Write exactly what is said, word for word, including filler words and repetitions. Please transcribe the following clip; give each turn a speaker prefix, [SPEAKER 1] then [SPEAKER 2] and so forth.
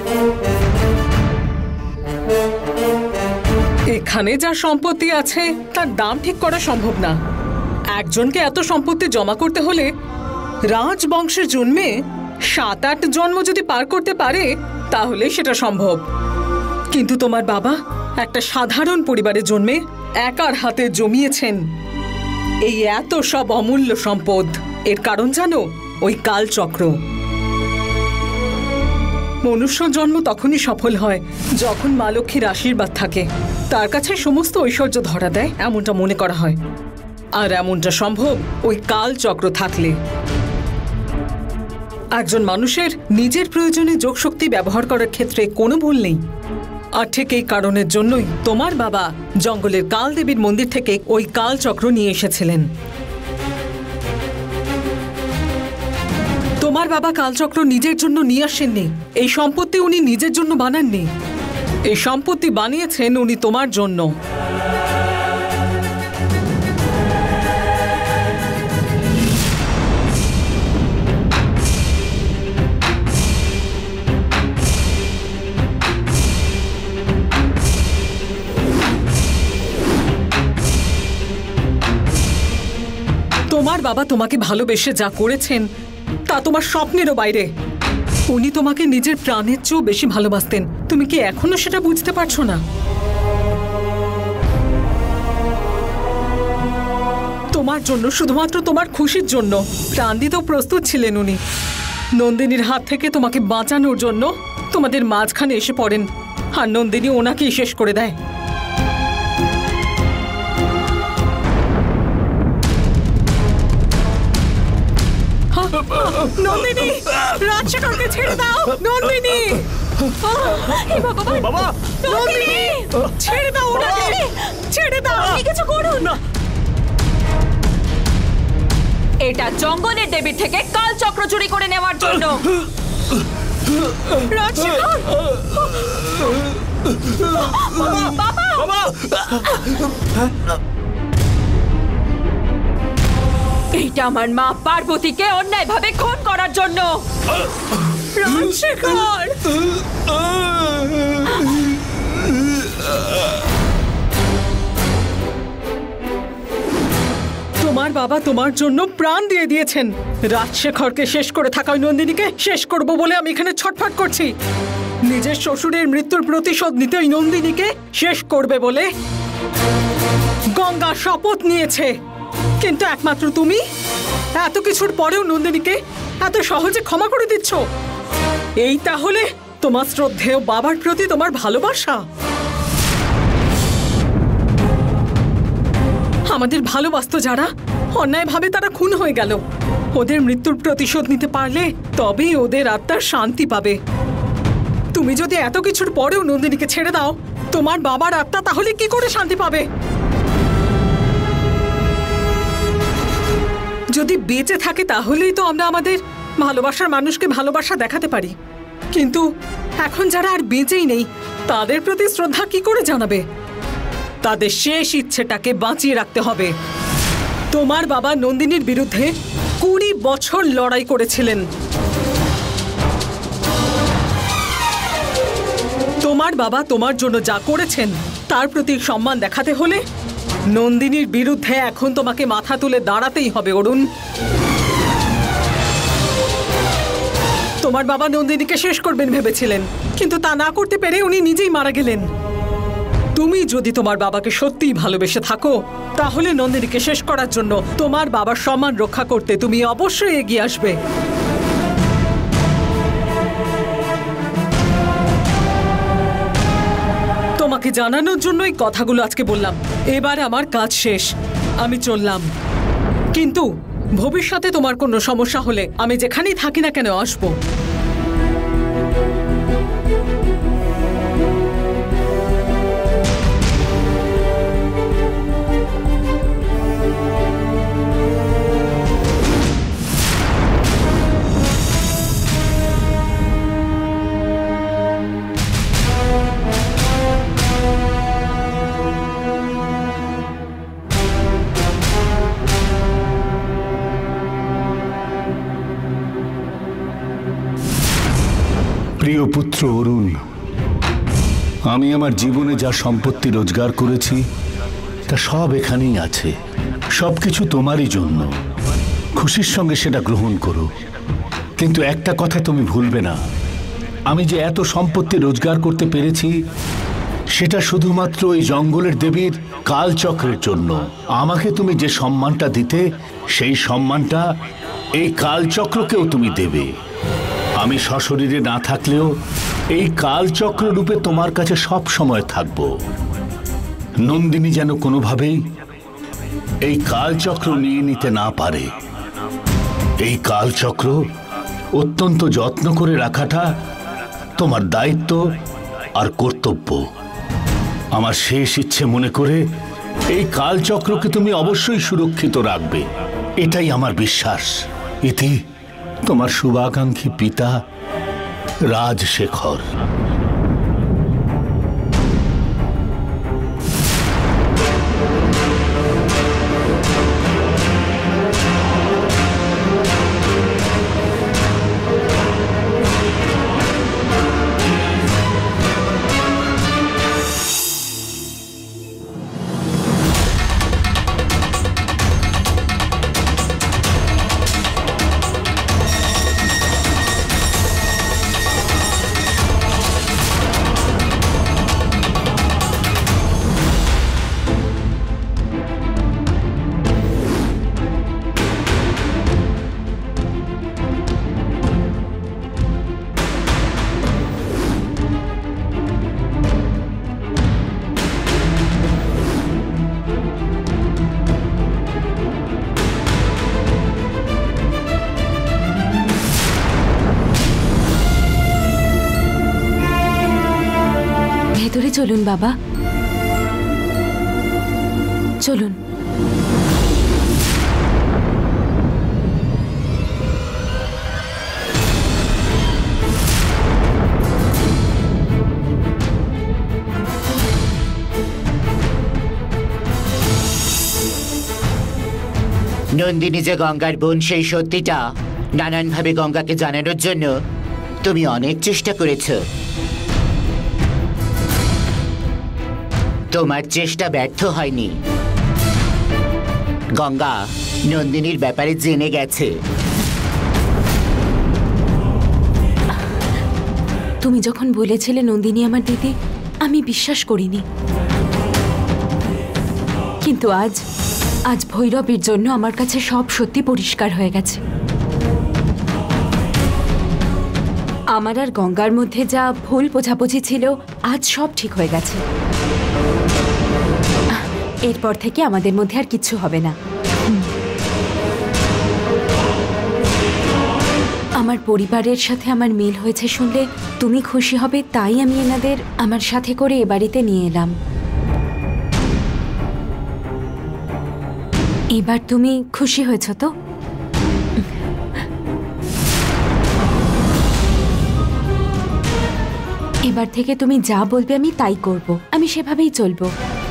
[SPEAKER 1] এখানে যা সম্পত্তি আছে তার দাম ঠিক করা সম্ভব না। একজনকে এত সম্পত্তি জমা করতে হলে রাজবংশের জন্মে সাত আট জন্ম যদি পার করতে পারে তাহলে সেটা সম্ভব। কিন্তু তোমার বাবা একটা সাধারণ পরিবারে জন্মে একার হাতে জমিয়েছেন এই এত সব অমূল্য সম্পদ। এর কারণ জানো? ওই কালচক্র। মনুষ্য জন্ম তখনই সফল হয় যখন মা লক্ষ্মীর আশীর্বাদ থাকে, তার কাছে সমস্ত ঐশ্বর্য ধরা দেয় এমনটা মনে করা হয়। আর এমনটা সম্ভব ওই কালচক্র থাকলে। একজন মানুষের নিজের প্রয়োজনে যোগশক্তি ব্যবহার করার ক্ষেত্রে কোনো ভুল নেই। আর ঠিক এই কারণের জন্যই তোমার বাবা জঙ্গলের কালদেবীর মন্দির থেকে ওই কালচক্র নিয়ে এসেছিলেন। তোমার বাবা কালচক্র নিজের জন্য নিয়ে আসেননি, এই সম্পত্তি উনি নিজের জন্য বানাননি। এই সম্পত্তি বানিয়েছেন উনি তোমার জন্য। তোমার বাবা তোমাকে ভালোবেসে যা করেছেন তা তোমার স্বপ্নেরও বাইরে। উনি তোমাকে নিজের প্রাণের চেয়েও বেশি ভালোবাসতেন। তুমি কি এখনো সেটা বুঝতে পারছো না? তোমার জন্য, শুধুমাত্র তোমার খুশির জন্য প্রাণ দিতেও প্রস্তুত ছিলেন উনি। নন্দিনীর হাত থেকে তোমাকে বাঁচানোর জন্য তোমাদের মাঝখানে এসে পড়েন, আর নন্দিনী ওনাকেই শেষ করে দেয়। নন্দিনী, রাজশেখরকে ছেড়ে দাও। নন্দিনী, হে ভগবান, বাবা, নন্দিনী, ছেড়ে দাও ওনাকে, ছেড়ে দাও। কিছু করুন না।
[SPEAKER 2] এটা জঙ্গলের দেবীর থেকে কালচক্র চুরি করে নেওয়ার জন্য।
[SPEAKER 1] রাজশেখর,
[SPEAKER 2] বাবা, বাবা, এইটা আমার মা পার্বতীকে অন্যায়ভাবে খুন করার জন্য।
[SPEAKER 1] রাজশেখর, তোমার বাবা তোমার জন্য প্রাণ দিয়ে দিয়েছেন। রাজশেখরকে শেষ করে থাকা ওই নন্দিনীকে শেষ করব বলে আমি এখানে ছটফট করছি। নিজের শ্বশুরের মৃত্যুর প্রতিশোধ নিতে ওই নন্দিনীকে শেষ করবে বলে গঙ্গা শপথ নিয়েছে। কিন্তু একমাত্র তুমি এত কিছুর পরেও নন্দিনীকে এত সহজে ক্ষমা করে দিচ্ছ। এই তাহলে তোমার শ্রদ্ধেয় বাবার প্রতি তোমার ভালোবাসা? আমাদের ভালোবাসতো যারা, অন্যায়ভাবে তারা খুন হয়ে গেল। ওদের মৃত্যুর প্রতিশোধ নিতে পারলে তবেই ওদের আত্মার শান্তি পাবে। তুমি যদি এত কিছুর পরেও নন্দিনীকে ছেড়ে দাও, তোমার বাবার আত্মা তাহলে কি করে শান্তি পাবে? যদি বেঁচে থাকে তাহলেই তো আমরা আমাদের ভালোবাসার মানুষকে ভালোবাসা দেখাতে পারি। কিন্তু এখন যারা আর বেঁচেই নেই তাদের প্রতি শ্রদ্ধা কি করে জানাবে? তাদের শেষ ইচ্ছেটাকে বাঁচিয়ে রাখতে হবে। তোমার বাবা নন্দিনীর বিরুদ্ধে কুড়ি বছর লড়াই করেছিলেন। তোমার বাবা তোমার জন্য যা করেছেন তার প্রতি সম্মান দেখাতে হলে নন্দিনীর বিরুদ্ধে এখন তোমাকে মাথা তুলে দাঁড়াতেই হবে অরুণ। তোমার বাবা নন্দিনীকে শেষ করবেন ভেবেছিলেন, কিন্তু তা না করতে পেরে উনি নিজেই মারা গেলেন। তুমি যদি তোমার বাবাকে সত্যিই ভালোবেসে থাকো তাহলে নন্দিনীকে শেষ করার জন্য তোমার বাবার সম্মান রক্ষা করতে তুমি অবশ্যই এগিয়ে আসবে। তোমাকে জানানোর জন্য এই কথাগুলো আজকে বললাম। এবার আমার কাজ শেষ, আমি চললাম। কিন্তু ভবিষ্যতে তোমার কোনো সমস্যা হলে আমি যেখানেই থাকি না কেন আসবো।
[SPEAKER 3] পুত্র অরুণ, আমি আমার জীবনে যা সম্পত্তি রোজগার করেছি তা সব এখানেই আছে। সবকিছু তোমারই জন্য, খুশির সঙ্গে সেটা গ্রহণ করো। কিন্তু একটা কথা তুমি ভুলবে না, আমি যে এত সম্পত্তি রোজগার করতে পেরেছি সেটা শুধুমাত্র ওই জঙ্গলের দেবীর কালচক্রের জন্য। আমাকে তুমি যে সম্মানটা দিতে, সেই সম্মানটা এই কালচক্রকেও তুমি দেবে। আমি সশরীরে না থাকলেও এই কালচক্র রূপে তোমার কাছে সব সময় থাকব। নন্দিনী যেন কোনোভাবেই এই কালচক্র নিয়ে নিতে না পারে। এই কালচক্র অত্যন্ত যত্ন করে রাখাটা তোমার দায়িত্ব আর কর্তব্য। আমার শেষ ইচ্ছে মনে করে এই কালচক্রকে তুমি অবশ্যই সুরক্ষিত রাখবে, এটাই আমার বিশ্বাস। ইতি তোমার শুভাকাঙ্ক্ষী পিতা রাজশেখর।
[SPEAKER 2] ভেতরে চলুন বাবা, চলুন।
[SPEAKER 4] নন্দিনী যে গঙ্গার বোন, সেই সত্যিটা নানানভাবে গঙ্গাকে জানানোর জন্য তুমি অনেক চেষ্টা করেছ। তোমার চেষ্টা ব্যর্থ হয়নি। গঙ্গা নন্দিনীর ব্যাপারে জেনে গেছে।
[SPEAKER 2] তুমি যখন বলেছিলে নন্দিনী আমার দিদি, আমি বিশ্বাস করিনি। কিন্তু আজ আজ ভৈরবীর জন্য আমার কাছে সব সত্যি পরিষ্কার হয়ে গেছে। আমার আর গঙ্গার মধ্যে যা ভুল বোঝাবুঝি ছিল, আজ সব ঠিক হয়ে গেছে। এরপর থেকে আমাদের মধ্যে আর কিচ্ছু হবে না। আমার পরিবারের সাথে আমার মিল হয়েছে শুনলে তুমি খুশি হবে, তাই আমি এনাদের আমার সাথে করে এ বাড়িতে নিয়ে এলাম। এবার তুমি খুশি হয়েছ তো? এবার থেকে তুমি যা বলবে আমি তাই করব, আমি সেভাবেই চলবো।